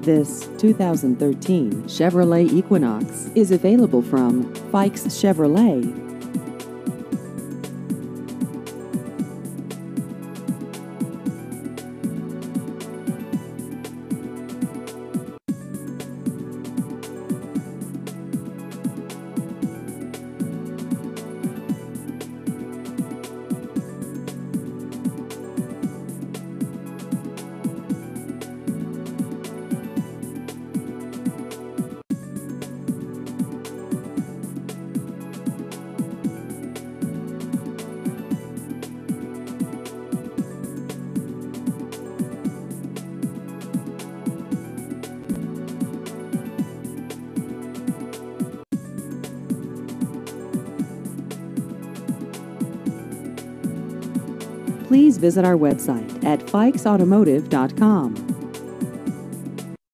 This 2013 Chevrolet Equinox is available from Fikes Chevrolet. Please visit our website at fikesautomotive.com.